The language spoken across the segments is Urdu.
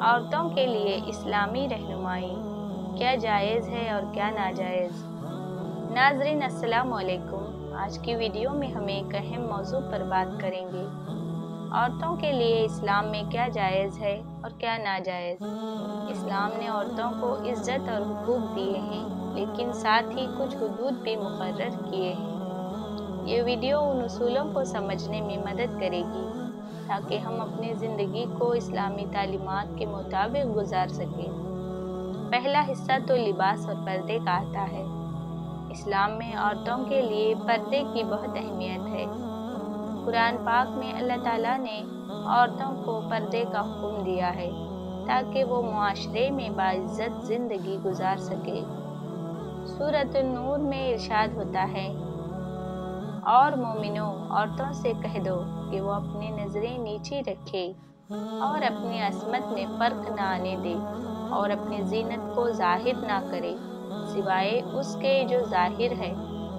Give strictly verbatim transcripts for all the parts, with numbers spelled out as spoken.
عورتوں کے لیے اسلامی رہنمائی کیا جائز ہے اور کیا ناجائز؟ ناظرین السلام علیکم۔ آج کی ویڈیو میں ہم ایک اہم موضوع پر بات کریں گے۔ عورتوں کے لیے اسلام میں کیا جائز ہے اور کیا ناجائز؟ اسلام نے عورتوں کو عزت اور حقوق دیے ہیں، لیکن ساتھ ہی کچھ حدود بھی مقرر کیے ہیں۔ یہ ویڈیو ان اصولوں کو سمجھنے میں مدد کرے گی تاکہ ہم اپنی زندگی کو اسلامی تعلیمات کے مطابق گزار سکیں۔ پہلا حصہ تو لباس اور پردے کا آتا ہے۔ اسلام میں عورتوں کے لیے پردے کی بہت اہمیت ہے۔ قرآن پاک میں اللہ تعالیٰ نے عورتوں کو پردے کا حکم دیا ہے تاکہ وہ معاشرے میں باعزت زندگی گزار سکے۔ سورۃ النور میں ارشاد ہوتا ہے، اور مومنوں، عورتوں سے کہہ دو کہ وہ اپنی نظریں نیچی رکھے اور اپنی عصمت میں فرق نہ آنے دے اور اپنی زینت کو ظاہر نہ کرے سوائے اس کے جو ظاہر ہے۔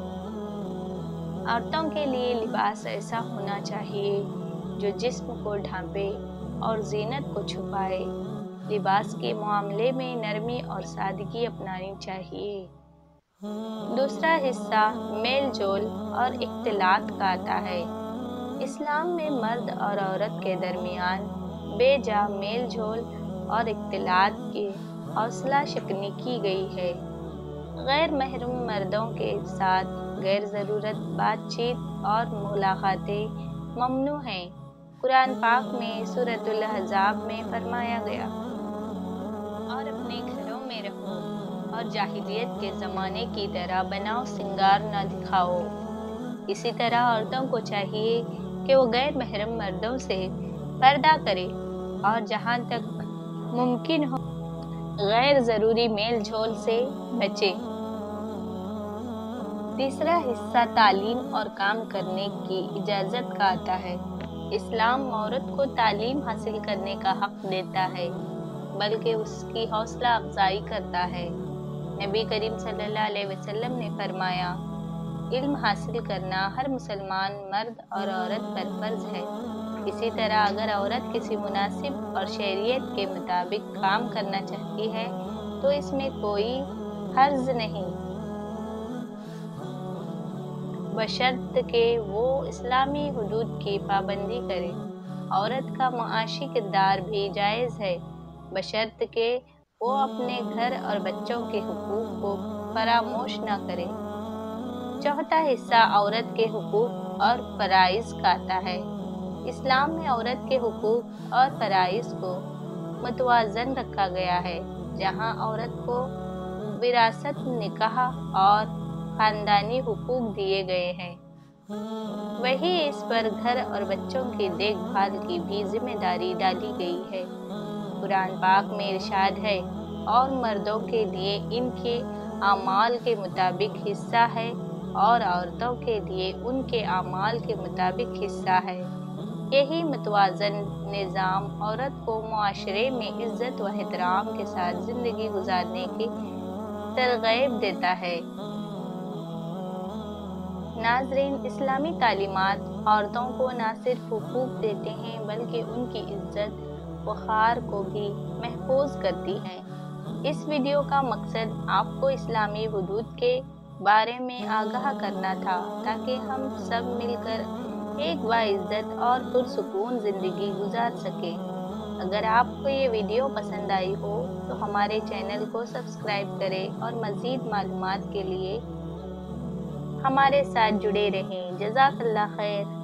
عورتوں کے لیے لباس ایسا ہونا چاہیے جو جسم کو ڈھانپے اور زینت کو چھپائے۔ لباس کے معاملے میں نرمی اور سادگی اپنانی چاہیے۔ دوسرا حصہ میل جول اور اختلاط کا آتا ہے۔ اسلام میں مرد اور عورت کے درمیان بے جا میل جول اور اختلاط کی حوصلہ شکنی کی گئی ہے۔ غیر محرم مردوں کے ساتھ غیر ضرورت بات چیت اور ملاقاتیں ممنوع ہیں۔ قرآن پاک میں سورۃ الاحزاب میں فرمایا گیا، اور اپنے گھروں میں رہو اور جاہلیت کے زمانے کی طرح بناؤ سنگار نہ دکھاؤ۔ اسی طرح عورتوں کو چاہیے کہ وہ غیر محرم مردوں سے پردہ کرے اور جہاں تک ممکن ہو غیر ضروری میل جول سے بچے۔ تیسرا حصہ تعلیم اور کام کرنے کی اجازت کا آتا ہے۔ اسلام عورت کو تعلیم حاصل کرنے کا حق دیتا ہے، بلکہ اس کی حوصلہ افزائی کرتا ہے۔ نبی کریم صلی اللہ علیہ وسلم نے فرمایا، علم حاصل کرنا ہر مسلمان مرد اور عورت پر فرض ہے۔ اسی طرح اگر عورت کسی مناسب اور شریعت کے مطابق کام کرنا چاہتی ہے تو اس میں کوئی حرج نہیں، بشرط کہ وہ اسلامی حدود کی پابندی کرے۔ عورت کا معاشی کردار بھی جائز ہے، بشرط کہ وہ اپنے گھر اور بچوں کے حقوق کو فراموش نہ کرے۔ چوتھا حصہ عورت کے حقوق اور فرائض کا آتا ہے۔ اسلام میں عورت کے حقوق اور فرائض کو متوازن رکھا گیا ہے۔ جہاں عورت کو وراثت، نکاح اور خاندانی حقوق دیے گئے ہیں، وہیں اس پر گھر اور بچوں کی دیکھ بھال کی بھی ذمہ داری ڈالی گئی ہے۔ قرآن پاک میں ارشاد ہے، اور مردوں کے لیے ان کے اعمال کے مطابق حصہ ہے اور عورتوں کے لیے ان کے اعمال کے مطابق حصہ ہے۔ یہی متوازن نظام عورت کو معاشرے میں عزت و احترام کے ساتھ زندگی گزارنے کی ترغیب دیتا ہے۔ ناظرین، اسلامی تعلیمات عورتوں کو نہ صرف حقوق دیتے ہیں بلکہ ان کی عزت وقار کو بھی محفوظ کرتی ہیں۔ اس ویڈیو کا مقصد آپ کو اسلامی حدود کے بارے میں آگاہ کرنا تھا تاکہ ہم سب مل کر ایک باعزت اور پرسکون زندگی گزار سکیں۔ اگر آپ کو یہ ویڈیو پسند آئی ہو تو ہمارے چینل کو سبسکرائب کریں اور مزید معلومات کے لیے ہمارے ساتھ جڑے رہیں۔ جزاک اللہ خیر۔